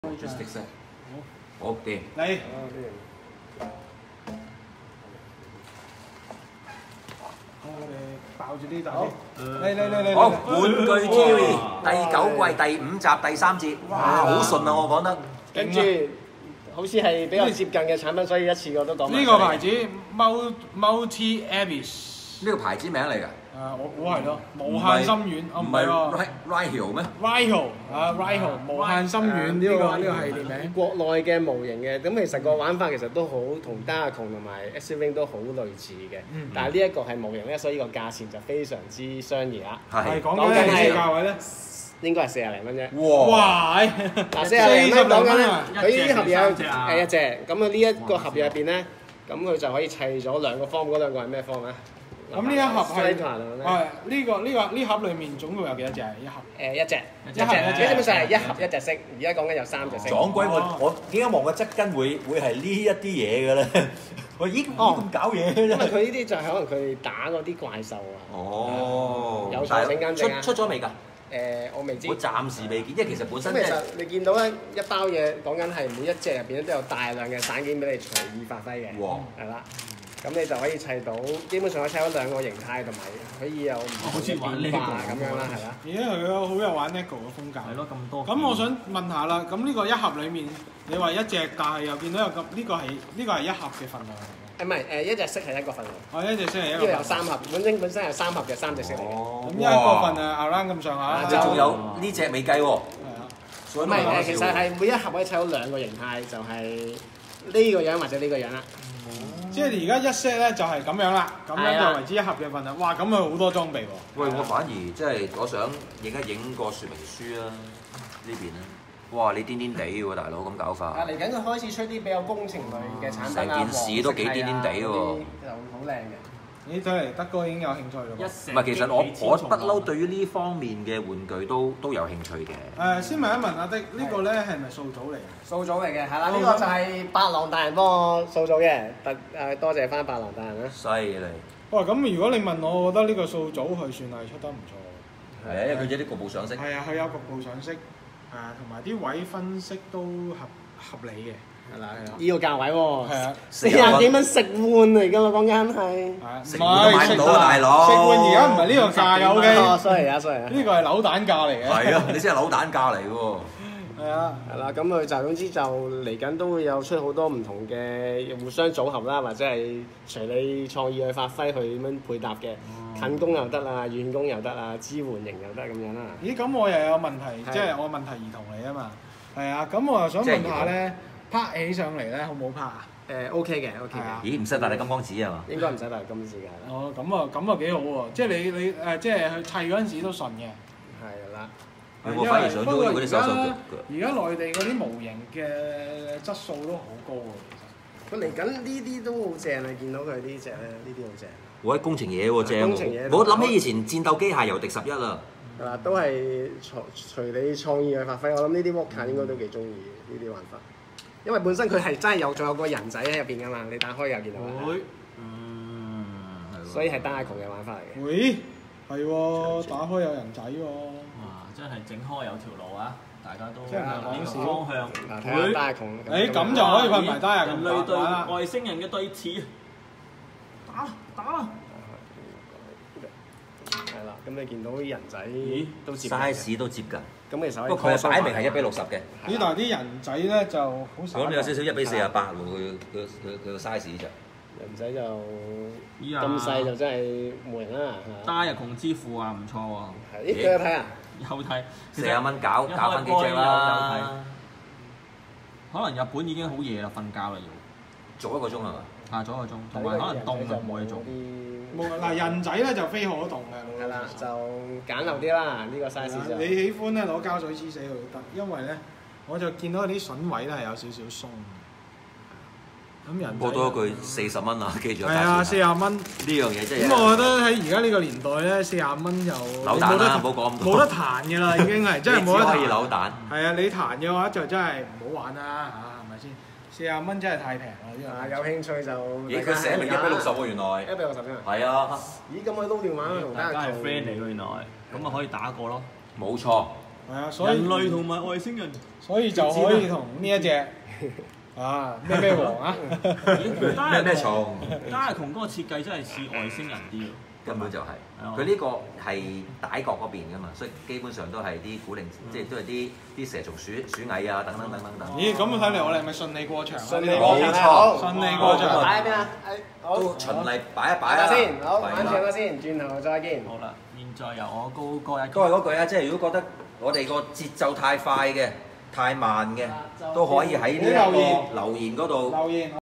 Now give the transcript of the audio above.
Logistics 啊，好掂。 嚟。我哋爆住呢度先。嚟。 好，玩具 TV 第9季第5集第3節，哇，好順啊！我講得。 跟住好似係比較接近嘅產品，所以一次過都講埋。 呢個牌子 Multi Abyss。 呢個牌子名嚟㗎。 我估係咯，無限深遠。 唔係 Ryhill 咩 ？Ryhill 無限深遠呢個系列名。 國內嘅模型嘅，咁其實個玩法其實都好同 Diaclone 同埋 X-Wing 都好類似嘅，但係呢一個係模型咧，所以個價錢就非常之相宜啦。 係講緊係價位咧， 應該係40零蚊啫。 哇！ 嗱40零蚊講緊咧，佢呢啲盒嘢一隻，咁佢呢一個盒嘢入邊咧，咁佢就可以砌咗兩個 form，嗰兩個係咩 form 啊？ 咁呢一盒係呢盒裡面總共有幾多隻？一盒一隻，基本上係一盒一隻色。而家講緊有3隻色。 撞鬼我點解望個側根會係呢一啲嘢嘅咧？我咦咁搞嘢啫！ 因為佢呢啲就係可能佢打嗰啲怪獸啊。 哦， 有財整間整啊！ 出咗未㗎？ 我未知。 我暫時未見，因為其實本身其實你見到咧一包嘢講緊係每一隻入邊都有大量嘅散件俾你隨意發揮嘅。 哇！ 係啦。咁你就可以砌到，基本上可以砌到兩個形態，同埋可以有唔同嘅變化咁樣啦，係啦。 咦，佢好有玩 LEGO 嘅風格。 係咯，咁多。 咁我想問下啦，咁呢個一盒裡面，你話一隻，但係又見到有咁呢個係一盒嘅份量嚟嘅。 唔係一隻色係一個份量。 一隻色係一個。 呢個有3盒，本身有3盒嘅3隻色嚟嘅。 咁一個份around 咁上下。 即係仲有呢隻未計喎。 唔係其實係每一盒可以砌到2個形態，就係呢個樣或者呢個樣啦。 即係而家一 set 咧就係咁樣啦，咁樣就為之一盒嘅份量。哇！咁佢好多裝備喎。 喂，我反而即係我想影一影個說明書啊，呢邊咧。哇！你癲癲地喎，大佬咁搞法。 嚟緊佢開始出啲比較工程類嘅產品啊， 成件事都幾癲癲地喎。 就好靚嘅。 你睇嚟德哥已經有興趣咯。 唔係，其實我不嬲對於呢方面嘅玩具都有興趣嘅。 先問一問阿的，呢個咧係咪數組嚟嘅？ 數組嚟嘅，係啦，呢個就係白狼大人幫我數組嘅，多謝翻白狼大人啦。 犀利！ 哇！咁如果你問我，我覺得呢個數組佢算係出得唔錯。 係啊，因為佢有啲局部上色。 係啊，佢有局部上色，同埋啲位分析都合理嘅。係啦， 呢個價位喎， 係啊 ，40幾蚊食碗嚟㗎嘛，講緊係。 食碗都買唔到啊，大佬！ 食碗而家唔係呢個價有嘅。 sorry 啊。呢個係扭蛋價嚟嘅。 係啊，你先係扭蛋價嚟嘅喎。 係啊。 係啦，咁佢就總之就嚟緊都會有出好多唔同嘅互相組合啦，或者係隨你創意去發揮去點樣配搭嘅，近攻又得啊，遠攻又得啊，支援型又得咁樣啦。 咦？咁我又有問題，即係我問題兒童嚟啊嘛。係啊，咁我又想問下咧。拍起上嚟咧，好唔好拍啊 ？OK 嘅。 咦，唔使帶你金剛紙啊嘛？ 應該唔使帶金紙㗎。 哦，咁啊幾好喎！即係你即係去砌嗰陣時都順嘅。 係啦。 我反而想咗嗰啲手手腳。 而家內地嗰啲模型嘅質素都好高喎，其實。 佢嚟緊呢啲都好正啊！見到佢呢隻咧，呢啲好正。 我喺工程嘢喎，正喎。我諗起以前戰鬥機械遊迪11啦。 係啦，都係隨你創意去發揮。我諗呢啲 Walker 應該都幾中意呢啲玩法。因為本身佢係真係仲有個人仔喺入邊㗎嘛，你打開又見到啦。 會， 所以係Diaclone嘅玩法嚟嘅。 會，係喎，打開有人仔喎。 哇！真係整開有條路啊！大家都即係呢個方向。 睇下Diaclone。 咁就可以瞓埋Diaclone。 人類對外星人嘅對峙。打啦！ 係啦，咁你見到啲人仔都接 size 都接近。 咁其實不過佢擺明係1:60嘅。 咦？但係啲人仔咧就好少。 我諗有少少1:48喎，佢個 size 就。 人仔就咁細就真係模型啦。 Diaclone之父啊，唔錯喎。 係，咦？有睇啊？ 有睇。 40蚊搞翻幾隻啦。 可能日本已經好夜啦，瞓覺啦要。 做1個鐘係嘛？ 做1個鐘，同埋可能凍就冇嘢做。 嗱，人仔咧就非可動嘅。 係啦，就簡陋啲啦，呢個 size 就。 你喜歡咧攞膠水黐死佢都得，因為咧我就見到啲筍位咧係有少少鬆。咁人播多一句40蚊啊，記住。 係啊，40蚊。 呢樣嘢真係。 咁我覺得喺而家呢個年代咧，40蚊就扭蛋啦，唔好講咁多。 冇得彈嘅啦，已經係真係冇得彈。 可以扭蛋。 係啊，你彈嘅話就真係唔好玩啦嚇，係咪先？40蚊真係太平啦，呢個。有興趣就。 咦？佢寫明1:60喎，原來。 1:60啫。 係啊。 咦？咁佢撈電玩同大家係 friend 嚟㗎原來，咁啊可以打過咯。 冇錯。 係啊，所以人類同埋外星人。 所以就可以同呢一隻啊咩王啊， 咩蟲？ 加勒窮嗰個設計真係似外星人啲喎。 根本就係係佢呢個係大角嗰邊㗎嘛，所以基本上都係啲古靈，即係都係啲蛇蟲鼠蟻啊等等等等等。 咦，咁睇嚟我哋係咪順利過場啊？ 順利過場冇錯好順利過場。 擺喺邊啊？好， 都循例擺一擺啦。 擺下先，好， 係玩住啦我先，轉頭再見。 好啦，現在由我高歌一。 都係嗰句啊，即係如果覺得我哋個節奏太快嘅、太慢嘅，都可以喺呢一個留言嗰度留言。